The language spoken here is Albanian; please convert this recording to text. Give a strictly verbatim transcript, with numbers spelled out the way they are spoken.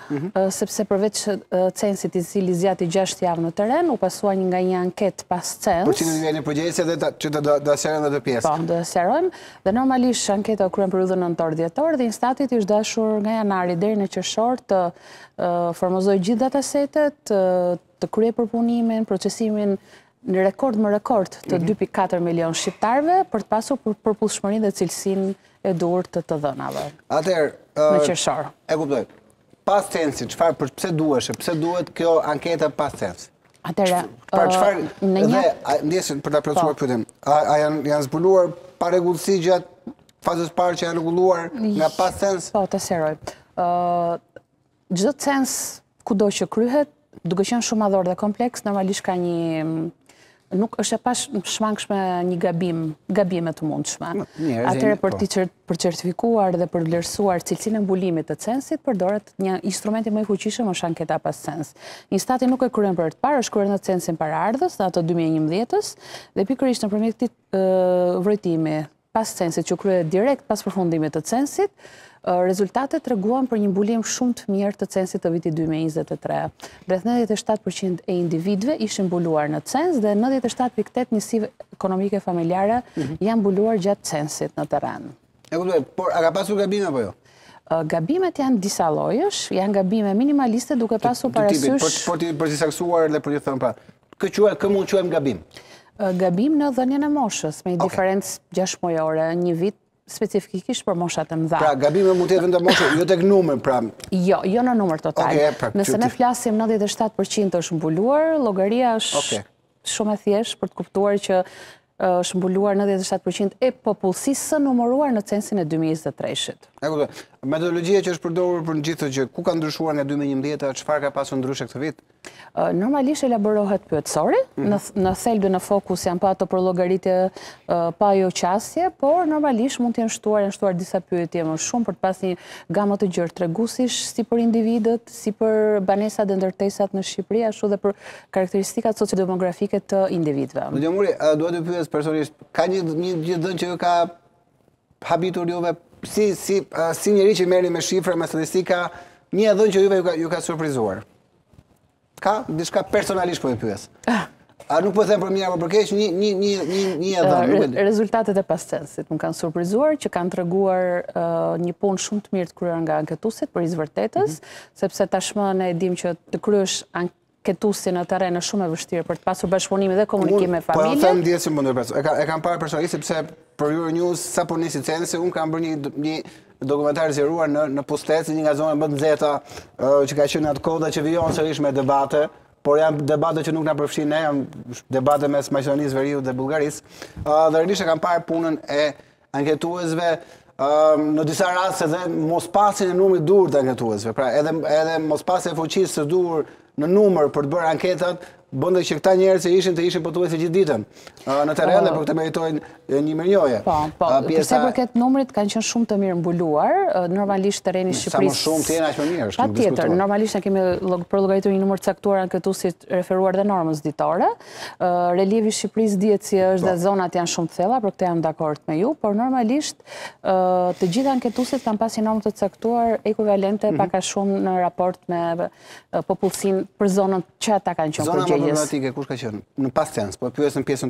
sepse përveç censit i cili zgjati gjashtë javë në teren, u pasua një nga një anket pas cens. Po që në nivelin e përgjegjësisë dhe që të do sqarojmë edhe pjesë. Po, do sqarojmë. Dhe normalisht anketa u kryen periudhën nëntor-dhjetor dhe instatit është dashur nga janari deri në qershor të formozojë gjithë datasetet, të kryej përpunimin, procesimin në rekord më rekord të dy pikë katër milion shqiptarëve për të pasur përputhshmërinë dhe cilësinë e duhur të të dhënave. Atëherë, në qershor. E kuptoj. Pas censit, çfarë pse duheshe? Pse duhet kjo anketa pas censit? Atëherë, për çfarë dhe ndjesën për ta plotësuar pyetjen. A janë janë zbuluar parregullsi gjatë fazës parë që janë rregulluar nga pas cens? Po, të sqaroj. Ë çdo cens kudo që kryhet, duke qenë shumë madhor dhe kompleks, normalisht ka një nuk është e pashmangshme një gabim, gabime të mundshme. Atëherë për të për certifikuar dhe për vlerësuar cilësinë e mbulimit të censit, përdoret një instrumenti më i fuqishëm është anketa pas cens. Instati nuk e kryen për të parë, është kryer në censin paraardhës, ato dy mijë e njëmbëdhjetës, dhe pikërisht nëpërmjet këtij vërtetimi pas censit që kryhet direkt pas përfundimit të censit, rezultatet treguan për një mbulim shumë të mirë të censit të vitit dy mijë e njëzet e tre. Rreth nëntëdhjetë e shtatë përqind e individëve ishin mbuluar në cens dhe nëntëdhjetë e shtatë pikë tetë njësive ekonomike familjare janë mbuluar gjatë censit në terren. E kuptoj, por a ka pasur gabime apo jo? Gabimet janë disa llojesh, janë gabime minimaliste duke pasur parasysh për të për të saktuar dhe për të thënë pra, kë quhet kë mund quajmë gabim? Gabim në dhënien e moshës, me një diferencë gjashtë mujore, një vit specifikisht për moshat e mëdha. Pra, gabime mund të jetë vetëm moshë, jo tek numër, pra. Jo, jo në numër total. Nëse ne flasim nëntëdhjetë e shtatë përqind është mbuluar, llogaria është shumë e thjeshtë për të kuptuar që është mbuluar nëntëdhjetë e shtatë përqind e popullsisë së numëruar në censin e dy mijë e njëzet e tre-shit. E kuptoj. Metodologjia që është përdorur për gjithë gjë, ku ka ndryshuar nga dy mijë e njëmbëdhjetë, çfarë ka pasur ndryshe këtë vit? Normalisht elaborohet pyetësori, në thelbi në fokus janë pa ato për llogaritje pa jo qasje, por normalisht mund të jenë shtuar, janë shtuar disa pyetje më shumë për të pasur një gamë të gjerë treguesish si për individët, si për banesat dhe ndërtesat në Shqipëri, ashtu dhe për karakteristikat sociodemografike të individëve. Zotja Muri, dua të pyes personalisht, ka një një dhënë që ju ka habitur juve si si si njëri që merrni me shifra, me statistika, një dhënë që juve ju ka ju ka surprizuar? Ka diçka personalisht po e pyes. A nuk po them për mirë apo për keq, një një një një një dhënë. Rezultatet e pas censit më kanë surprizuar që kanë treguar një punë shumë të mirë të kryer nga anketuesit për izvërtetës, sepse tashmë ne e dim që të kryesh anketuesin në terren është shumë e vështirë për të pasur bashkëpunim dhe komunikim me familjen. Po them ndjesën më ndërpres. E kam e kam parë personalisht sepse për Euronews sapo nisi censi, un kam bërë një një dokumentar zgjeruar në në Pustet, një nga zonat më të nxehta që ka qenë atë kohë që vijon sërish me debate, por janë debate që nuk na përfshin ne, janë debate mes Maqedonisë Veriut dhe Bullgarisë. Dhe realisht e kam parë punën e anketuesve, në disa raste dhe mospasjen e numrit duhur të anketuesve. Pra edhe edhe mospasja e fuqisë së duhur në numër për të bërë anketat bënte që këta njerëz që ishin të ishin pothuajse gjithë ditën në terren dhe për këtë meritojnë një mirënjohje. Po, po. Përsa i përket numrit kanë qenë shumë të mirë mbuluar, normalisht terreni i Shqipërisë. Sa më shumë të jenë aq më mirë, është patjetër, normalisht ne kemi për llogaritur një numër të caktuar anketuesit referuar dhe normës ditore. Relievi i Shqipërisë dihet si është dhe zonat janë shumë të thella, për këtë jam dakord me ju, por normalisht të gjithë anketuesit kanë pasur normë të caktuar ekuivalente pak a shumë në raport me popullsinë për zonën që ata kanë qenë përgjegjës. Problematike kush ka qenë? Në pas cens, po pyes në pjesën